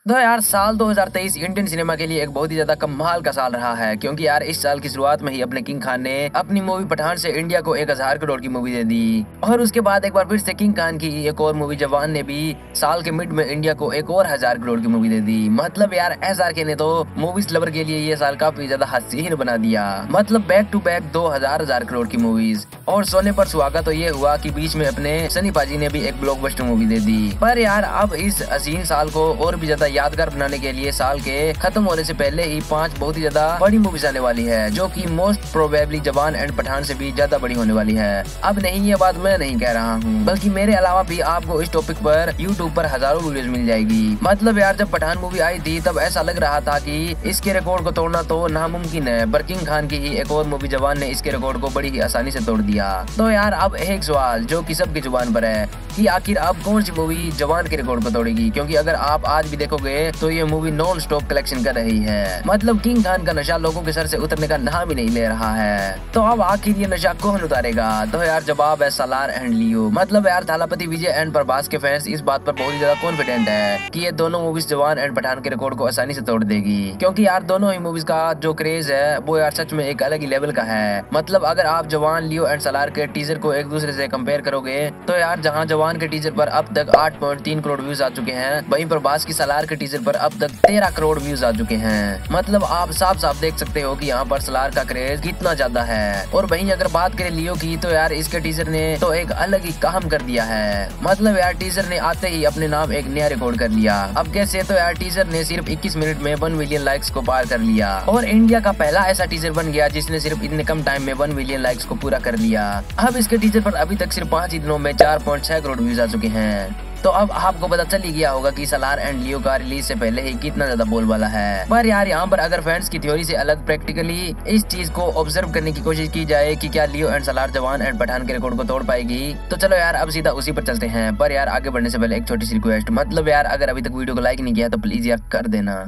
तो यार साल 2023 इंडियन सिनेमा के लिए एक बहुत ही ज्यादा कमाल का साल रहा है, क्योंकि यार इस साल की शुरुआत में ही अपने किंग खान ने अपनी मूवी पठान से इंडिया को 1000 करोड़ की मूवी दे दी। और उसके बाद एक बार फिर से किंग खान की एक और मूवी जवान ने भी साल के मिड में इंडिया को एक और 1000 करोड़ की मूवी दे दी। मतलब यार SRK ने तो मूवीज लवर के लिए ये साल काफी ज्यादा हसीन बना दिया। मतलब बैक टू बैक 2000 करोड़ की मूवीज। और सोने पर सुहागा तो ये हुआ कि बीच में अपने सनी पाजी ने भी एक ब्लॉकबस्टर मूवी दे दी। पर यार अब इस हसीन साल को और भी ज्यादा यादगार बनाने के लिए साल के खत्म होने से पहले ही 5 बहुत ही ज्यादा बड़ी मूवीज आने वाली है, जो कि most probably Jawan and Pathaan से भी ज्यादा बड़ी होने वाली है। अब नहीं, ये बात मैं नहीं कह रहा हूँ, बल्कि मेरे अलावा भी आपको इस टॉपिक पर यूट्यूब पर हजारों वीडियोस मिल जाएगी। मतलब यार जब पठान मूवी आई थी तब ऐसा लग रहा था कि इसके रिकॉर्ड को तोड़ना तो नामुमकिन है, पर किंग खान की ही एक और मूवी जवान ने इसके रिकॉर्ड को बड़ी ही आसानी से तोड़ दिया। तो यार अब एक सवाल जो कि सबकी जुबान पर है कि आखिर अब कौन सी मूवी जवान के रिकॉर्ड को तोड़ेगी, क्योंकि अगर आप आज भी देखोगे तो ये मूवी नॉन स्टॉप कलेक्शन कर रही है। मतलब किंग खान का नशा लोगों के सर से उतरने का नाम ही नहीं ले रहा है। तो अब आखिर ये नशा कौन उतारेगा? तो यार जवाब है सालार एंड लियो। मतलब यार थालापति विजय एंड प्रभास के फैंस इस बात पर बहुत ही ज्यादा कॉन्फिडेंट है कि ये दोनों मूवीज जवान एंड पठान के रिकॉर्ड को आसानी से तोड़ देगी, क्योंकि यार दोनों ही मूवीज का जो क्रेज है वो यार सच में एक अलग ही लेवल का है। मतलब अगर आप जवान, लियो एंड सालार के टीजर को एक दूसरे से कंपेयर करोगे तो यार जहां जवान के टीजर पर अब तक 8.3 करोड़ व्यूज आ चुके हैं, वहीं प्रभास की सालार के टीजर पर अब तक 13 करोड़ व्यूज आ चुके हैं। मतलब आप साफ साफ देख सकते हो कि यहाँ पर सालार का क्रेज कितना ज्यादा है। और वहीं अगर बात करें लियो की तो यार इसके टीजर ने तो एक अलग ही काम कर दिया है। मतलब यार टीजर ने आते ही अपने नाम एक नया रिकॉर्ड कर लिया। अब कैसे? तो यार टीजर ने सिर्फ 21 मिनट में 1 मिलियन लाइक्स को पार कर लिया और इंडिया का पहला ऐसा टीजर बन गया जिसने सिर्फ इतने कम टाइम में 1 मिलियन लाइक्स को पूरा कर लिया। अब इसके टीजर पर अभी तक सिर्फ 5 ही दिनों में 4.6 करोड़ व्यूज आ चुके हैं। तो अब आपको पता चल ही गया होगा कि सालार एंड लियो का रिलीज से पहले ही कितना ज्यादा बोलबाला है। पर यार यहाँ पर अगर फैंस की थ्योरी से अलग प्रैक्टिकली इस चीज को ऑब्जर्व करने की कोशिश की जाए कि क्या लियो एंड सालार जवान एंड पठान के रिकॉर्ड को तोड़ पाएगी, तो चलो यार अब सीधा उसी पर चलते हैं। पर यार आगे बढ़ने से पहले एक छोटी सी रिक्वेस्ट, मतलब यार अगर अभी तक वीडियो को लाइक नहीं किया तो प्लीज यार कर देना।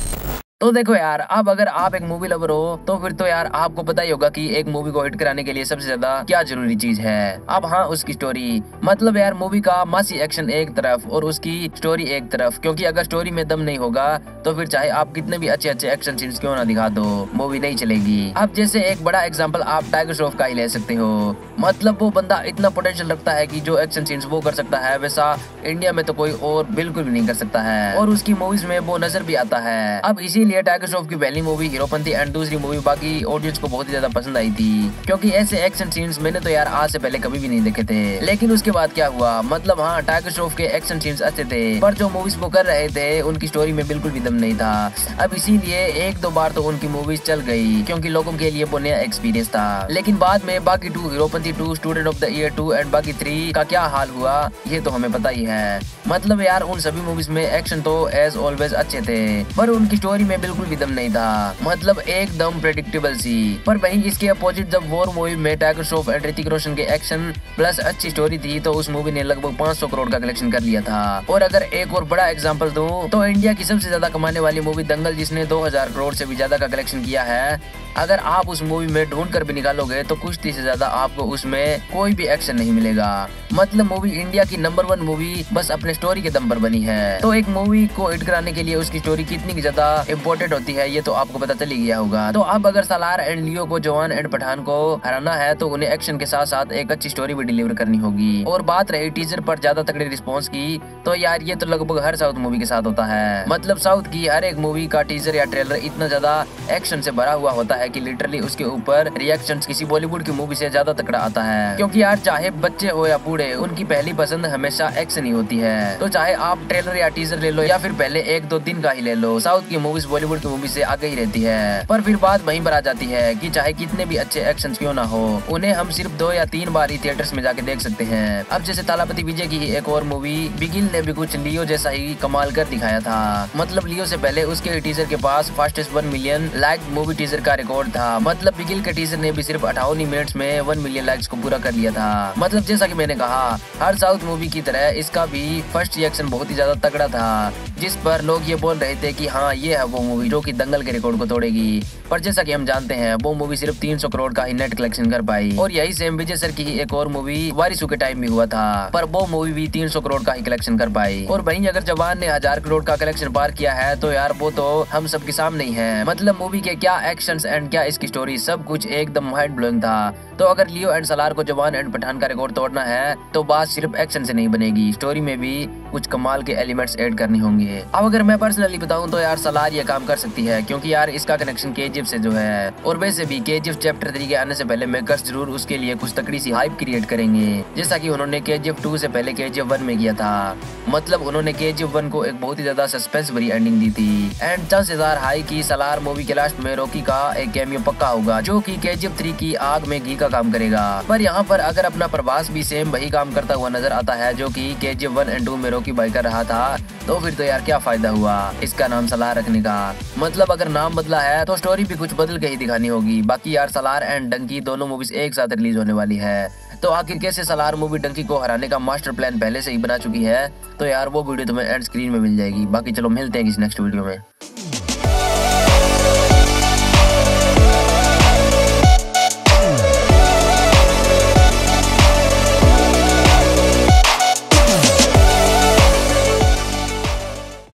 तो देखो यार, अब अगर आप एक मूवी लवर हो तो फिर तो यार आपको पता ही होगा कि एक मूवी को हिट कराने के लिए सबसे ज्यादा क्या जरूरी चीज है। अब हाँ, उसकी स्टोरी। मतलब यार मूवी का मासी एक्शन एक तरफ और उसकी स्टोरी एक तरफ, क्योंकि अगर स्टोरी में दम नहीं होगा तो फिर चाहे आप कितने भी अच्छे अच्छे एक्शन सीन्स क्यों ना दिखा दो, मूवी नहीं चलेगी। अब जैसे एक बड़ा एग्जाम्पल आप टाइगर श्रॉफ का ही ले सकते हो। मतलब वो बंदा इतना पोटेंशियल रखता है कि जो एक्शन सीन्स वो कर सकता है वैसा इंडिया में तो कोई और बिल्कुल भी नहीं कर सकता है, और उसकी मूवीज में वो नजर भी आता है। अब इसीलिए टाइगर श्रॉफ की पहली मूवी हीरोपंती एंड दूसरी मूवी बाकी ऑडियंस को बहुत ही ज्यादा पसंद आई थी, क्योंकि ऐसे एक्शन सीन्स मैंने तो यार आज से पहले कभी भी नहीं देखे थे। लेकिन उसके बाद क्या हुआ? मतलब हाँ, टाइगर श्रॉफ के एक्शन सीन्स अच्छे थे, पर जो मूवीज वो कर रहे थे उनकी स्टोरी में बिल्कुल भी दम नहीं था। अब इसीलिए एक दो बार तो उनकी मूवीज चल गई, क्योंकि लोगों के लिए वो नया एक्सपीरियंस था। लेकिन बाद में Baaghi 2, Heropanti 2, student of the year 2 and Baaghi 3 का क्या हाल हुआ ये तो हमें पता ही है। मतलब यार उन सभी मूवीज में एक्शन तो एज ऑलवेज अच्छे थे, पर उनकी स्टोरी में बिल्कुल भी दम नहीं था। मतलब एकदम प्रेडिक्टेबल सी। पर वहीं इसके अपोजिट जब वॉर मूवी में टाइगर श्रॉफ एंड ऋतिक रोशन के एक्शन प्लस अच्छी स्टोरी थी तो उस मूवी ने लगभग 500 करोड़ का कलेक्शन कर लिया था। और अगर एक और बड़ा एग्जांपल दूं तो इंडिया की सबसे ज्यादा कमाने वाली मूवी दंगल, जिसने 2000 करोड़ से भी ज्यादा का कलेक्शन किया है, अगर आप उस मूवी में ढूंढ कर भी निकालोगे तो कुश्ती से ज्यादा आपको उसमें कोई भी एक्शन नहीं मिलेगा। मतलब मूवी इंडिया की नंबर 1 मूवी बस अपने स्टोरी के दम पर बनी है। तो एक मूवी को हिट कराने के लिए उसकी स्टोरी कितनी ज्यादा इम्पोर्टेंट होती है ये तो आपको पता चल ही गया होगा। तो अब अगर सालार एंड लियो को जवान एंड पठान को हराना है तो उन्हें एक्शन के साथ साथ एक अच्छी स्टोरी भी डिलीवर करनी होगी। और बात रही टीजर पर ज्यादा तगड़े रिस्पॉन्स की, तो यार ये तो लगभग हर साउथ मूवी के साथ होता है। मतलब साउथ की हर एक मूवी का टीजर या ट्रेलर इतना ज्यादा एक्शन से भरा हुआ होता है कि लिटरली उसके ऊपर रिएक्शंस किसी बॉलीवुड की मूवी से ज्यादा तगड़ा आता है। क्योंकि यार चाहे बच्चे हो या बूढ़े, उनकी पहली पसंद हमेशा एक्शन ही होती है। तो चाहे आप ट्रेलर या टीजर ले लो या फिर पहले 1-2 दिन का ही ले लो, साउथ की मूवीज बॉलीवुड की मूवी से आगे ही रहती है। पर फिर बात वहीं पर आ जाती है कि चाहे कितने भी अच्छे एक्शन क्यों ना हो, उन्हें हम सिर्फ 2 या 3 बार ही थिएटर्स में जाके देख सकते हैं। अब जैसे थालापति विजय की एक और मूवी बिगिल ने भी कुछ लियो जैसा ही कमाल कर दिखाया था। मतलब लियो से पहले उसके टीजर के पास fastest 1 million like movie teaser का रिकॉर्ड था। मतलब बिगिल के टीजर ने भी सिर्फ 58 मिनट्स में 1 मिलियन लाइक्स को पूरा कर लिया था। मतलब जैसा कि मैंने कहा, हर साउथ मूवी की तरह इसका भी फर्स्ट रिएक्शन बहुत ही ज्यादा तगड़ा था, जिस पर लोग ये बोल रहे थे कि हाँ ये है वो मूवी जो कि दंगल के रिकॉर्ड को तोड़ेगी। पर जैसा कि हम जानते हैं वो मूवी सिर्फ 300 करोड़ का ही नेट कलेक्शन कर पाई। और यही सेम विजय सर की ही एक और मूवी वारिसू के टाइम भी हुआ था, पर वो मूवी भी 300 करोड़ का ही कलेक्शन कर पाई। और वहीं अगर जवान ने 1000 करोड़ का कलेक्शन पार किया है तो यार वो तो हम सबके सामने ही है। मतलब मूवी के क्या एक्शंस एंड क्या इसकी स्टोरी, सब कुछ एकदम माइंड ब्लोइंग था। तो अगर लियो एंड सलार को जवान एंड पठान का रिकॉर्ड तोड़ना है तो बात सिर्फ एक्शन से नहीं बनेगी, स्टोरी में भी कुछ कमाल के एलिमेंट्स ऐड करने होंगे। अब अगर मैं पर्सनली बताऊं तो यार सलार ये काम कर सकती है, क्योंकि यार इसका कनेक्शन केजीएफ से जो है। और वैसे भी केजीएफ चैप्टर 3 के आने से पहले मेकर्स जरूर उसके लिए कुछ तकड़ी सी हाइप क्रिएट करेंगे, जैसा कि उन्होंने केजीएफ 2 से पहले केजीएफ 1 में किया था। मतलब उन्होंने केजीएफ 1 को एक बहुत ही ज्यादा सस्पेंस भरी एंडिंग दी थी। एंड चांसेस आर हाई की सलार मूवी के लास्ट में रॉकी का एक कैमियो पक्का होगा, जो कि केजीएफ 3 की आग में घी का काम करेगा। पर यहाँ पर अगर अपना प्रभास भी सेम वही काम करता हुआ नजर आता है जो कि केजीएफ 1 एंड 2 में रॉकी भाई कर रहा था, तो फिर तो यार क्या फायदा हुआ इसका नाम सलार रखने का। मतलब अगर नाम बदला है तो स्टोरी भी कुछ बदल के ही दिखानी होगी। बाकी यार सलार एंड डंकी दोनों मूवीज एक साथ रिलीज होने वाली है, तो आखिर कैसे सलार मूवी डंकी को हराने का मास्टर प्लान पहले से ही बना चुकी है, तो यार वो वीडियो तुम्हें एंड स्क्रीन में मिल जाएगी। बाकी चलो मिलते हैं किसी नेक्स्ट वीडियो में।